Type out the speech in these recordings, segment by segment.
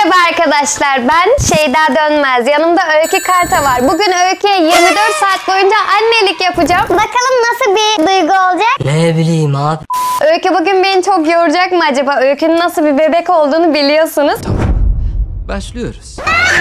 Merhaba arkadaşlar, ben Şeyda Dönmez. Yanımda Öykü Karta var. Bugün Öykü'ye 24 saat boyunca annelik yapacağım. Bakalım nasıl bir duygu olacak? Ne bileyim abi. Öykü bugün beni çok yoracak mı acaba? Öykü'nün nasıl bir bebek olduğunu biliyorsunuz. Tamam. Başlıyoruz.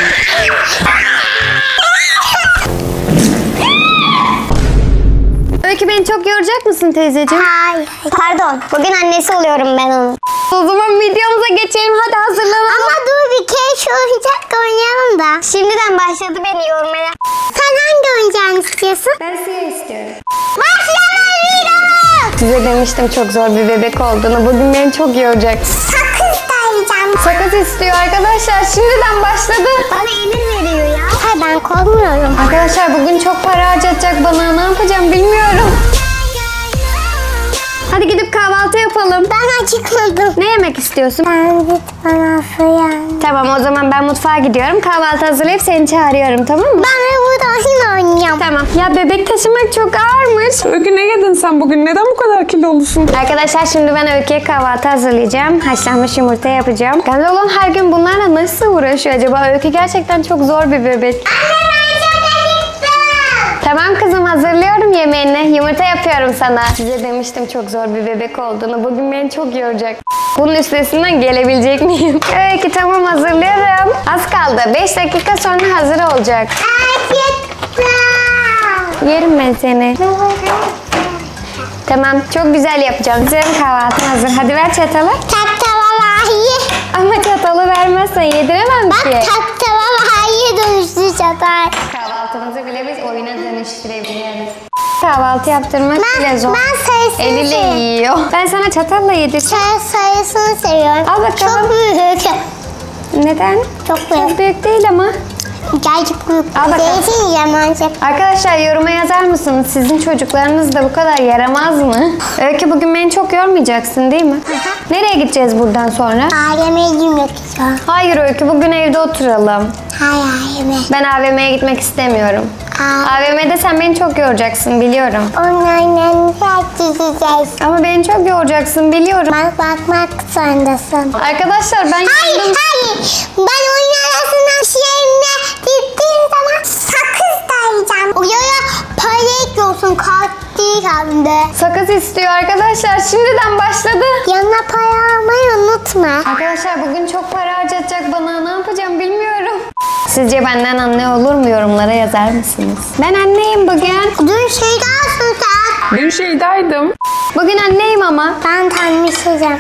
Öykü beni çok yoracak mısın teyzeciğim? Hayır. Pardon. Bugün annesi oluyorum ben onun. O zaman videomuza geçelim. Hadi hazırlanalım. Ama dur bir kere şu oyuncakla oynayalım da. Şimdiden başladı beni yormaya. Sen hangi oyuncağını istiyorsun? Ben siyah istiyorum. Başlayalım. Size demiştim çok zor bir bebek olduğunu. Bugün beni çok yoracak. Sakız da yiyeceğim. Sakız istiyor arkadaşlar. Şimdiden başladı. Bana emir veriyor ya. Hayır ben korkmuyorum. Arkadaşlar bugün çok para harcayacak bana. Ne yapacağım bilmiyorum. Hadi gidip kahvaltı yapalım. Ben acıkmadım. Ne yemek istiyorsun? Ben git bana fıyan. Tamam, o zaman ben mutfağa gidiyorum. Kahvaltı hazırlayıp seni çağırıyorum, tamam mı? Ben de burada oyun oynayacağım. Tamam. Ya bebek taşımak çok ağırmış. Öykü ne yedin sen bugün? Neden bu kadar kilolusun? Arkadaşlar şimdi ben Öykü'ye kahvaltı hazırlayacağım. Haşlanmış yumurta yapacağım. Gamze olan her gün bunlarla nasıl uğraşıyor acaba? Öykü gerçekten çok zor bir bebek. Anne ben çok acıktım. Tamam kızım, hazırlıyorum yemeğini. Yumurta yapıyorum sana. Size demiştim çok zor bir bebek olduğunu. Bugün beni çok yoracak. Bunun üstesinden gelebilecek miyim? Öykü tamam, hazırlıyorum. Az kaldı. 5 dakika sonra hazır olacak. Acıktım. Yerim ben seni. Tamam, çok güzel yapacağım. Senin kahvaltın hazır. Hadi ver çatalı. Taktavalayı. Ama çatalı vermezsen yediremem Bak ki. taktavalayı dönüştü çatal. Kahvaltımızı bile biz oyuna dönüştürebiliyoruz. Kahvaltı yaptırmak bile zor. Ben sayısını Eliyle seviyorum. yiyor. Ben sana çatalla yedireceğim. Ben sayısını seviyorum. Al bakalım. Çok büyük. Neden? Çok büyük. Çok büyük değil ama. Gerçek büyük. Al bakalım. Zeytin yiyeceğim ancak. Arkadaşlar yoruma yazar mısınız? Sizin çocuklarınız da bu kadar yaramaz mı? Öykü bugün beni çok yormayacaksın değil mi? Nereye gideceğiz buradan sonra? Aileme yemek istiyorum. Hayır Öykü, bugün evde oturalım. Hayır aileme. Ben AVM'ye gitmek istemiyorum. Aa, AVM'de sen beni çok yoracaksın biliyorum. onlarla gideceğiz. Ama beni çok yoracaksın biliyorum. Bakmak zorundasın. Arkadaşlar ben Hayır, yandım. hayır. Ben oyun arasından şeyimle gittiğim zaman sakız da yiyeceğim. Oraya para ekliyorsun, kart değil hem de. Sakız istiyor arkadaşlar. Şimdiden başladı. Yanına para almayı unutma. Arkadaşlar bugün çok para harcayacak bana. Ne yapacağım bilmiyorum. Sizce benden anne olur mu? Yorumlara yazar mısınız? Ben anneyim bugün. Dün şey daha sen. Dün şeydaydım. Bugün anneyim ama. Ben tanışacağım.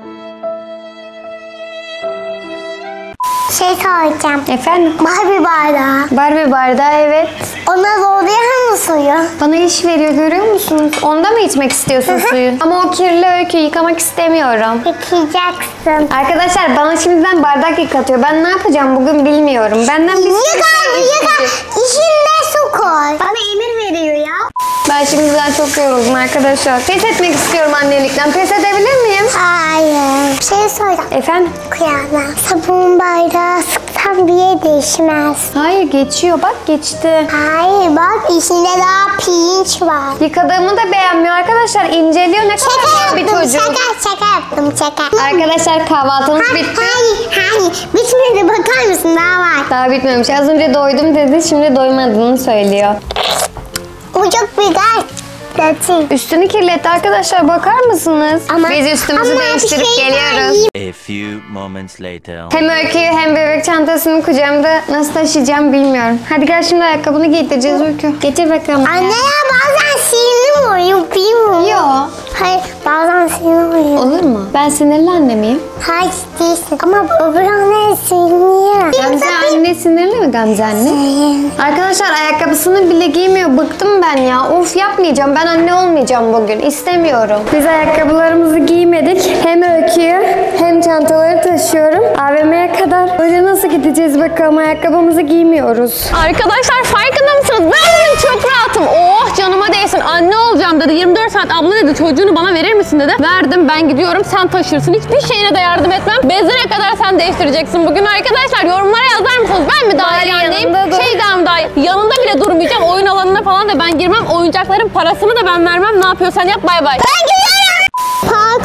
Şey soracağım. Efendim? Barbie bardağı. Barbie bardağı, evet. Ona zorlayan mı suyu? Bana iş veriyor, görüyor musunuz? Onda mı içmek istiyorsun suyu? Ama o kirli Öykü, yıkamak istemiyorum. Yıkayacaksın. Arkadaşlar bana şimdiden bardak yıkatıyor. Ben ne yapacağım bugün bilmiyorum. Benden bir sürü şey Yıka. isteyecek. İçinde su koy. Bana emir veriyor ya. Ben şimdiden çok yoruldum arkadaşlar. Pes etmek istiyorum annelikten. Pes edebilir miyim? Hayır. Bir şey soracağım. Efendim? Kıyana. Sabun bardağı sıksam bile değişmez. Hayır, geçiyor. Bak geçti. Hayır bak içinde daha pirinç var. Yıkadığımı da beğenmiyor arkadaşlar. İnceliyor. Ne Şaka kadar zor bir yaptım, çocuk. şaka yaptım, şaka. Arkadaşlar kahvaltımız bitti. Hayır. Bitmedi, bakar mısın? Daha var. Daha bitmemiş. Az önce doydum dedi. Şimdi doymadığını söylüyor. Bu çok güzel. Kötü. Üstünü kirletti arkadaşlar. Bakar mısınız? Ama- Biz üstümüzü ama bir değiştirip şey geliyoruz. A few moments later. Hem Öykü'yü hem bebek çantasını kucağımda nasıl taşıyacağım bilmiyorum. Hadi gel şimdi ayakkabını giydireceğiz Öykü. Getir bakalım. Anne ya bazen sinirli oluyor, bilmiyorum. Yok. Hayır, bazen sinirli oluyor. Olur mu? Ben sinirli anne miyim? Hayır değilsin. Ama öbür anne sinirli. Gamze anne sinirli mi Gamze anne? Arkadaşlar ayakkabısını bile giymiyor. Bıktım ben ya. Of, yapmayacağım. Ben anne olmayacağım bugün. İstemiyorum. Biz ayakkabılarımızı giymedik. Hem Öykü'yü hem çantaları taşıyorum. AVM'ye kadar. Öyle nasıl gideceğiz bakalım? Ayakkabımızı giymiyoruz. Arkadaşlar farkında mısınız? Ben bugün çok rahatım. Oh canıma değsin. Anne olacağım dedi. 24 saat abla dedi. Çocuğunu bana verir misin dedi. Verdim, ben gidiyorum. Sen taşırsın. Hiçbir şeyine de yardım etmem. Bezine kadar sen değiştireceksin bugün. Arkadaşlar yorumlara yazar mısınız? Ben mi daha iyi anneyim? Şeyden mi daha iyi? Yanında bile durmayacağım. Oyun alanına falan da ben girmem. Oyuncakların parasını da ben vermem. Ne yapıyorsan yap, bay bay. Ben gidiyorum. Parka gidiyorum.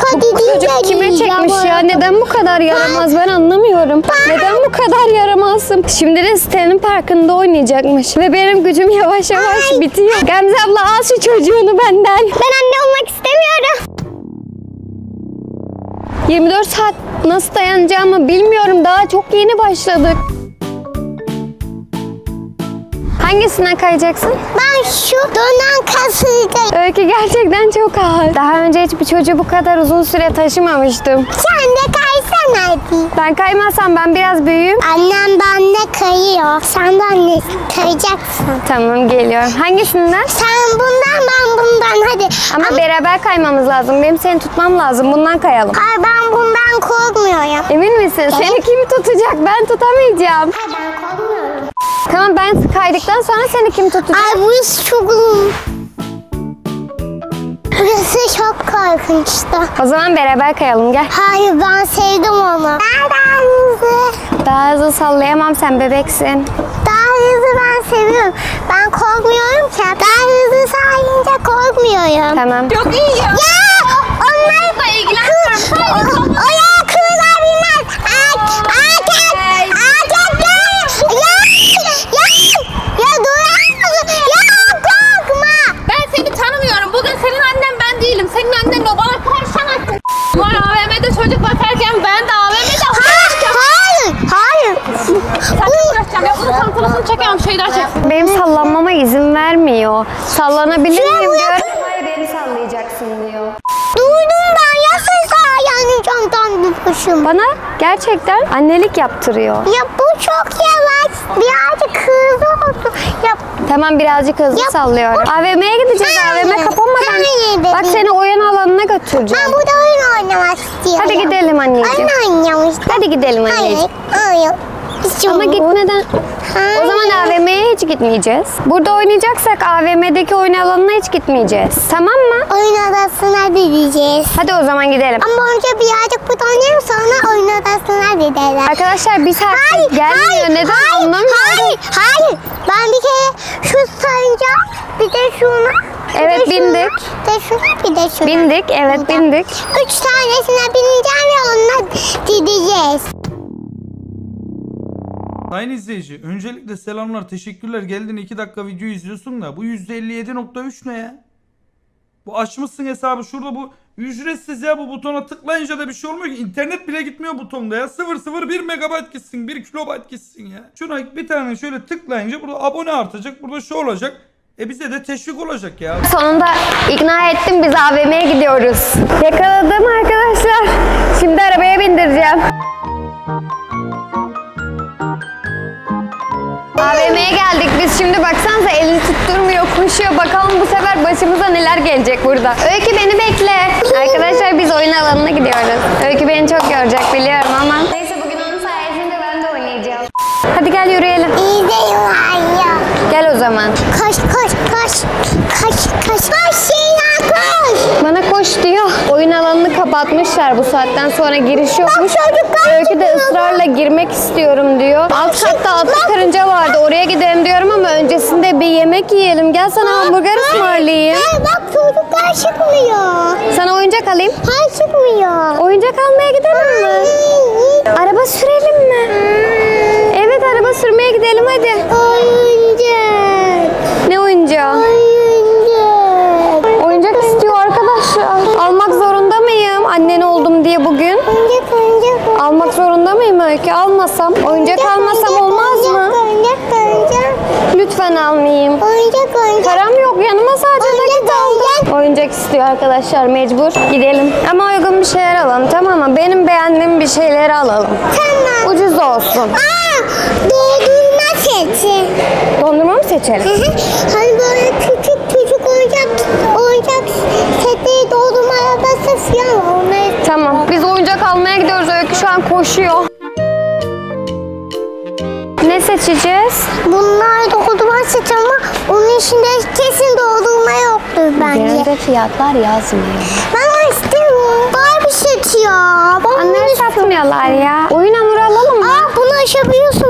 çocuk kime çekmiş ya? Neden bu kadar yaramaz ben anlamıyorum. Neden bu kadar yaramazsın? Şimdi de sitenin parkında oynayacakmış. Ve benim gücüm yavaş yavaş bitiyor. Gamze abla al şu çocuğunu benden. Ben anne olmak istemiyorum. 24 saat nasıl dayanacağımı bilmiyorum. Daha çok yeni başladık. Hangisinden kayacaksın? Ben şu dönen kasıydayım. Öykü gerçekten çok ağır. Daha önce hiçbir çocuğu bu kadar uzun süre taşımamıştım. Sen de kaysan hadi. Ben kaymazsam ben biraz büyüğüm. Annem benimle kayıyor. Sen de anne kayacaksın. Tamam geliyorum. Hangisinden? Sen bundan ben bundan hadi. Ama beraber kaymamız lazım. Benim seni tutmam lazım. Bundan kayalım. Ay ben bundan korkmuyorum. Emin misin? Seni kim tutacak? Ben tutamayacağım. Ay ben korkmuyorum. Tamam ben kaydıktan sonra seni kim tutacak? Ay burası çok uzun. Burası çok korkunçtu. O zaman beraber kayalım gel. Hayır ben sevdim onu. Daha hızlı. Daha hızlı sallayamam sen bebeksin. Daha hızlı ben seviyorum. Ben korkmuyorum ki. Daha hızlı sayınca korkmuyorum. Tamam. Çok iyi ya. Ya onlar Da ilgilenmiyorum. oraya kızlar binmez. Ya durar mısın? Ya korkma. Ben seni tanımıyorum. Bugün senin annen ben değilim. Senin annen o bana karşılamasın. Var AVM'de çocuk bakarken ben de AVM'de Hayır. Saçma uğraşacağım ya. Bunun tanıtılısını çekiyorum. Şeyler çeksin. Benim sallanmama izin vermiyor. Sallanabilir miyim diyorum. Hayır beni sallayacaksın diyor. Duydum ben ya ses yanacağımdan bir başım. Bana gerçekten annelik yaptırıyor. Ya bu çok yavaş. Birazcık hızlı olsun. Ya Tamam birazcık hızlı Yap. sallıyorum. AVM'ye gideceğiz. Hayır. AVM kapanmadan. Hayır Bak bebeğim. seni oyun alanına götüreceğim. ben burada oyun oynamak istiyorum. Hadi gidelim anneciğim. Oyun oynamıştım. Hadi gidelim anneciğim. Hayır. Ama gitmeden... O zaman AVM'ye hiç gitmeyeceğiz. Burada oynayacaksak AVM'deki oyun alanına hiç gitmeyeceğiz. Tamam mı? Oyun odasına gideceğiz. Hadi o zaman gidelim. Ama önce birazcık burada oynayalım sonra oyun odasına gidelim. Arkadaşlar bir saat gelmiyor. Neden anlamıyorum. Hayır. Ben bir kere şu sancak, bir de şuna. bir Evet, de şuna, bindik. Bir de şuna, bir de şuna. Bindik. Evet bindik. 3 tanesine bineceğim ve onunla gideceğiz. Sayın izleyici, öncelikle selamlar, teşekkürler. Geldin 2 dakika video izliyorsun da bu %57.3 ne ya? Bu açmışsın hesabı şurada, bu ücretsiz ya, bu butona tıklayınca da bir şey olmuyor ki. İnternet bile gitmiyor butonda ya. 001 megabayt gitsin, 1 kilobayt gitsin ya. Şuna bir tane şöyle tıklayınca burada abone artacak, burada şu olacak. Bize de teşvik olacak ya. Sonunda ikna ettim, biz AVM'ye gidiyoruz. Yakaladım arkadaşlar. Şimdi arabaya bindireceğim. AVM'ye geldik biz şimdi, baksanıza elini tutturmuyor, koşuyor. Bakalım bu sefer başımıza neler gelecek burada. Öykü beni bekle. Arkadaşlar biz oyun alanına gidiyoruz. Öykü beni çok görecek biliyorum ama. Neyse bugün onun sayesinde ben de oynayacağım. Hadi gel yürüyelim. İyi de ya. Gel o zaman. Koş. Koş Şeyna koş. Bana koş diyor. Oyun alanını kapatmışlar, bu saatten sonra giriş yokmuş. Öykü de ısrarla girmek istiyorum diyor. Alt katta atlı karınca vardı, oraya gidelim diyorum ama öncesinde bir yemek yiyelim. Gel sana hamburger ısmarlayayım. Hayır bak çocuklar çıkmıyor. Sana oyuncak alayım. Hayır çıkmıyor. Oyuncak almaya gidelim mi? Araba sürelim mi? Evet araba sürmeye gidelim hadi. Oyuncak. Ne oyuncağı? Oyuncak istiyor arkadaşlar. Almak zorunda mıyım? Annen oldum diye bugün. Oyuncak. Almak zorunda mıyım Öykü? Almasam. Oyuncak almasam olmaz mı? Oyuncak. Lütfen almayayım. Oyuncak. Param yok, yanıma sadece nakit aldım. Oyuncak istiyor arkadaşlar, mecbur. Gidelim. Ama uygun bir şeyler alalım, tamam mı? Benim beğendiğim bir şeyleri alalım. Tamam. Ucuz olsun. Doldurma seti. Dondurma mı seçelim? Hani böyle küçük oyuncak seti, doldurma arabası falan onları. Tamam. Biz oyuncak almaya gidiyoruz. Öykü şu an koşuyor. Ne seçeceğiz? Bunlar doldurma seti ama onun içinde kesin doldurma yoktur bence. Genelde fiyatlar yazmıyor. Ben istemiyorum. Barbie seti ya. Onları satmıyorlar ya. Oyun hamuru alalım mı? Bunu açabiliyorsun böyle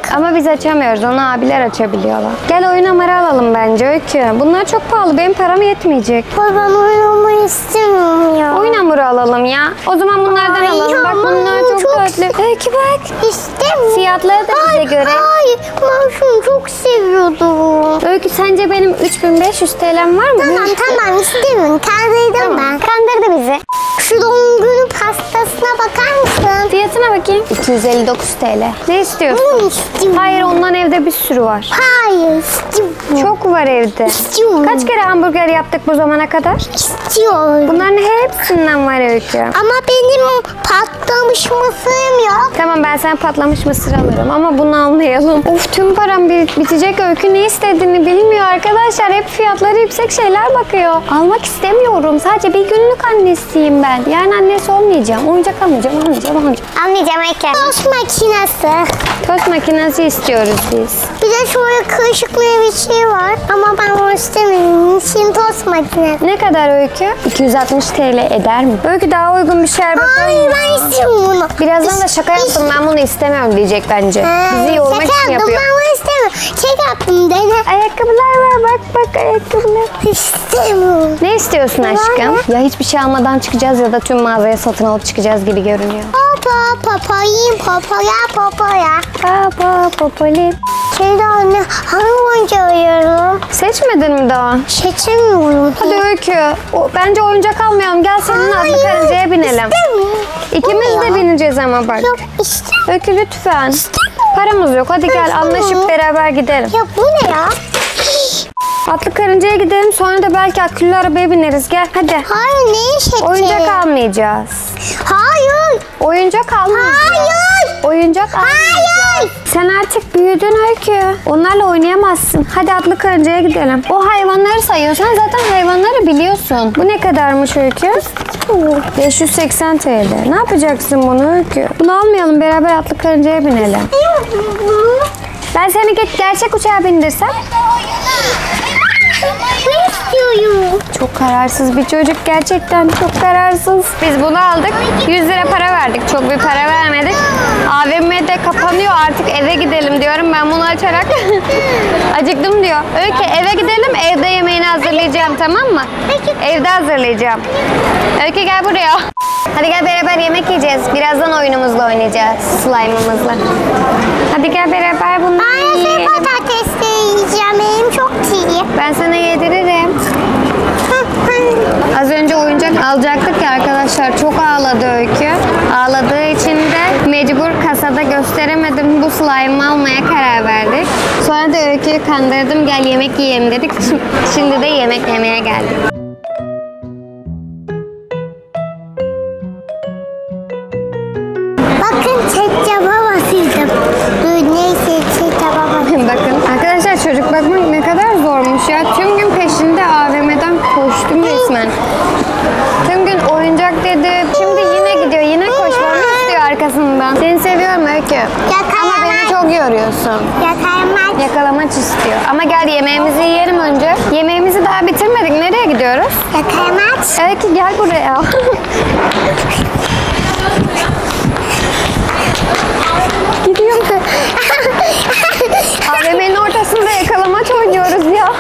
Ama biz açamıyoruz. Onu abiler açabiliyorlar. Gel oyun hamuru alalım bence Öykü. Bunlar çok pahalı. Benim param yetmeyecek. Ben oynamayı istemiyorum ya. Oyun hamuru alalım ya. O zaman bunlardan Ay, alalım. Bak ama bunlar çok çok tatlı. Öykü bak. İstemiyorum. Fiyatları da bize göre. Hayır, ben şunu çok seviyordum. Öykü sence benim 3500 TL'm var mı? Tamam istemiyorum. Kandırdım ben. Kandırdı bizi. Şu doğum günü pastasına bakar mısın? Fiyatına bakayım. 259 TL. Ne istiyorsun? Bunu istiyorum. Hayır ondan evde bir sürü var. Hayır istiyorum. Çok var evde. İstiyorum. Kaç kere hamburger yaptık bu zamana kadar? İstiyorum. Bunların hepsinden var Öykü. Ama benim patlamış mısırım yok. Tamam ben sana patlamış mısır alırım ama bunu almayalım. Of tüm param bitecek. Öykü ne istediğini bilmiyor arkadaşlar. Hep fiyatları yüksek şeyler bakıyor. Almak istemiyorum. Sadece bir günlük annesiyim ben. Yani annesi olmayacağım. Oyuncak almayacağım. Anlayacağım Eke. Tost makinesi. Tost makinesi istiyoruz biz. Bir de şöyle kırışıklı bir şey var. Ama ben onu istemiyorum. Şimdi tost makinesi. Ne kadar Öykü? 260 TL eder mi? Öykü daha uygun bir şey bakalım. Hayır ben istiyorum bunu. Birazdan da şaka yaptım ben bunu istemiyorum diyecek bence. Bizi yormak Şaka için yaptım, yapıyor. ben bunu istemiyorum. Çek yaptım dene. Ayakkabılar var bak ayakkabılar. İstemiyorum. Ne istiyorsun aşkım? Ya hiçbir şey almadan çıkacağız ya da tüm mağazaya satın alıp çıkacağız gibi görünüyor. Papayım papaya. Baba popoli. Şeyde anne hangi oyuncağı arıyorum? Seçmedin mi daha? Seçemiyorum. Hadi Öykü. Bence oyuncak almayalım. Gel senin atlı karıncaya binelim. İstemiyorum. İkimiz Bu ne de ya? bineceğiz ama bak. Yok istemiyorum. Öykü lütfen. Paramız yok. Hadi gel anlaşıp beraber gidelim. Ya bu ne ya? Atlı karıncaya gidelim. Sonra da belki akülü arabaya bineriz. Gel hadi. Hayır neyi seçeceğim? Oyuncak almayacağız. Hayır. Oyuncak almayacağız. Hayır. Oyuncak almayacağız. Sen artık büyüdün Öykü. Onlarla oynayamazsın. Hadi atlı karıncaya gidelim. O hayvanları sayıyorsan zaten hayvanları biliyorsun. Bu ne kadarmış Öykü? 580 TL. Ne yapacaksın bunu Öykü? Bunu almayalım. Beraber atlı karıncaya binelim. Ben seni gerçek uçağa bindirsem? Ne istiyorum? Çok kararsız bir çocuk gerçekten çok kararsız. Biz bunu aldık 100 lira para verdik çok bir para vermedik. AVM de kapanıyor artık eve gidelim diyorum ben bunu açarak. Acıktım diyor. Öykü eve gidelim evde yemeğini hazırlayacağım tamam mı? Evde hazırlayacağım. Öykü gel buraya. Hadi gel beraber yemek yiyeceğiz. Birazdan oyunumuzla oynayacağız slime'ımızla. Hadi gel beraber bunu yiyelim. Patates de yiyeceğim. Benim çok iyi. Ben sana yediririm. Az önce oyuncak alacaktık ya arkadaşlar. Çok ağladı Öykü. Ağladığı için de mecbur kasada gösteremedim. Bu slime'ı almaya karar verdik. Sonra da Öykü'yü kandırdım. Gel yemek yiyelim dedik. Şimdi de yemek yemeye geldik. Bakın çekçaba basıyordum. Dur neyse çekçaba basıyordum. Bakın arkadaşlar çocuk bakmak ne kadar zormuş ya. Tüm gün peşinde AVM'den koştum resmen. Tüm gün oyuncak dedi. Şimdi yine gidiyor. Yine koşmamı istiyor arkasından. Seni seviyorum Öykü. Ama beni çok yoruyorsun. Yakarmak. Yakalamaç istiyor. Ama gel yemeğimizi yiyelim önce. Yemeğimizi daha bitirmedik. Nereye gidiyoruz? Yakarmak. Öykü gel buraya. Gidiyor. AVM'nin ortasında yakalamaç oynuyoruz ya.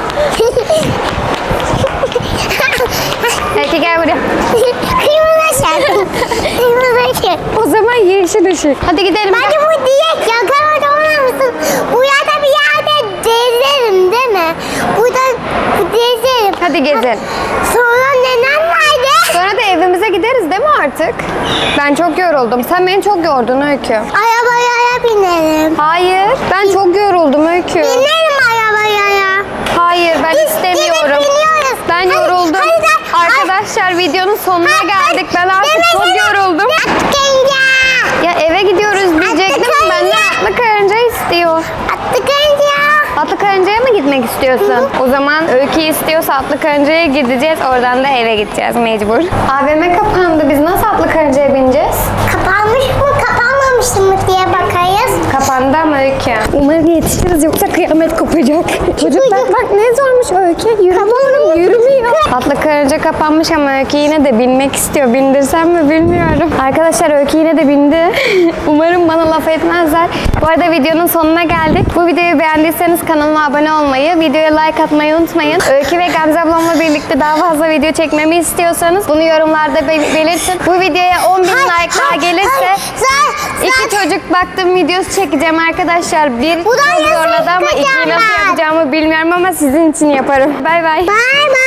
Peki gel buraya. Kırmızı ışık. Kırmızı ışık. O zaman yeşil ışık. Hadi gidelim. Bence bu diye yakalamaç oynar mısın? Bu yerde bir yerde gezerim değil mi? Burada gezerim. Hadi gezelim. Sonra nenem nerede? Sonra da evimize gideriz değil mi artık? Ben çok yoruldum. Sen beni çok yordun Öykü. Arabaya binelim. Hayır. Ben çok yoruldum Öykü. Binelim arabaya. Hayır ben istemiyorum. biniyoruz. Ben Hadi, yoruldum. hadi. Arkadaşlar videonun sonuna geldik. Ben artık çok yoruldum. Ya eve gidiyoruz diyecektim. karınca. Benden atlı karınca istiyor. Atlı karınca. Atlı karıncaya mı gitmek istiyorsun? O zaman Öykü istiyorsa atlı karıncaya gideceğiz. Oradan da eve gideceğiz mecbur. AVM kapandı. Biz nasıl atlı karıncaya bineceğiz? Kapanmış mı kapanmamış mı diye bakayız. Kapandı ama Öykü. Umarım yetişiriz yoksa kıyamet kopacak. Çocuklar bak ne zormuş Öykü. Yürümüyorum, yürümüyor. Atla Karaca kapanmış ama Öykü yine de binmek istiyor. Bindirsem mi bilmiyorum. Arkadaşlar Öykü yine de bindi. Umarım bana laf etmezler. Bu arada videonun sonuna geldik. Bu videoyu beğendiyseniz kanalıma abone olmayı, videoya like atmayı unutmayın. Öykü ve Gamze ablamla birlikte daha fazla video çekmemi istiyorsanız bunu yorumlarda belirtin. Bu videoya 10.000 like daha gelirse iki çocuk baktım videosu çekeceğim arkadaşlar. Bir çok zorladı ama ikiyi nasıl yapacağımı bilmiyorum ama sizin için yaparım. Bay bay. Bye bye.